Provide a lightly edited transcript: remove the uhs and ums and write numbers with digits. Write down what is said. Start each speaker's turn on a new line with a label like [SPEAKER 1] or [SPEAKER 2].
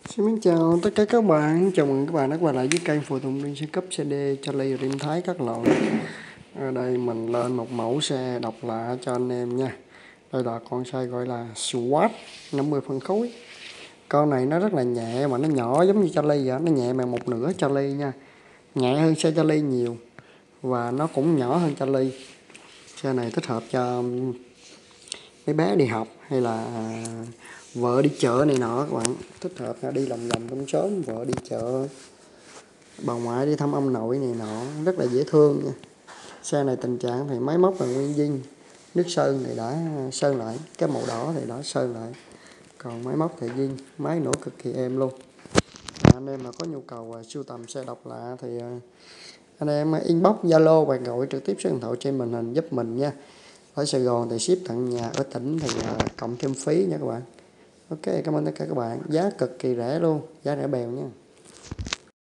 [SPEAKER 1] Xin chào tất cả các bạn, chào mừng các bạn đã quay lại với kênh phụ tùng điện siêu cấp CD Charlie Rim Thái các loại. Ở đây mình lên một mẫu xe độc lạ cho anh em nha. Đây là con xe gọi là SWAT 50 phân khối. Con này nó rất là nhẹ mà nó nhỏ giống như Charlie vậy, nó nhẹ bằng một nửa Charlie nha. Nhẹ hơn xe Charlie nhiều và nó cũng nhỏ hơn Charlie. Xe này thích hợp cho mấy bé đi học hay là vợ đi chợ này nọ các bạn, thích hợp là đi lòng vòng trong xóm, vợ đi chợ, bà ngoại đi thăm ông nội này nọ, rất là dễ thương nha. Xe này tình trạng thì máy móc là nguyên zin, nước sơn thì đã sơn lại, cái màu đỏ thì đã sơn lại, còn máy móc thì zin, máy nổ cực kỳ êm luôn. Anh em mà có nhu cầu sưu tầm xe độc lạ thì anh em inbox Zalo và gọi trực tiếp số điện thoại trên màn hình giúp mình nha. Ở Sài Gòn thì ship tận nhà, ở tỉnh thì cộng thêm phí nha các bạn. Ok, cảm ơn tất cả các bạn, giá cực kỳ rẻ luôn, giá rẻ bèo nha.